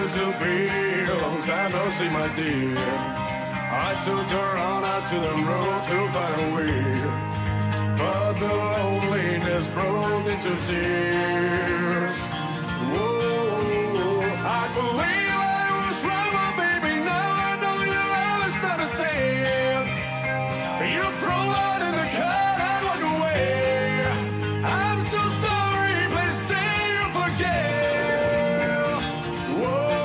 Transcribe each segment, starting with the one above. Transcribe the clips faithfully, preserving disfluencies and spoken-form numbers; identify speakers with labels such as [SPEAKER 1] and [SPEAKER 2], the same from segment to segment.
[SPEAKER 1] meant to be. A long time no see, my dear. I took her on out to the road to find a way, but the loneliness broke into tears. Whoa, I believe I was wrong, but baby, now I know your love is not a thing. You throw out in the car and walk away. I'm so sorry, please say you forget. Whoa.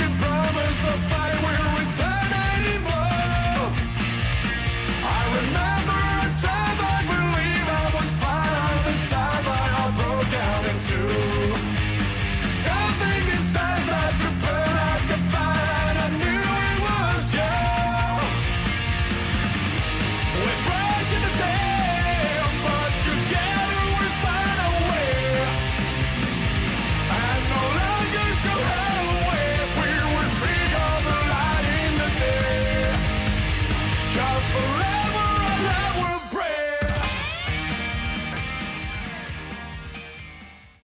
[SPEAKER 1] Remember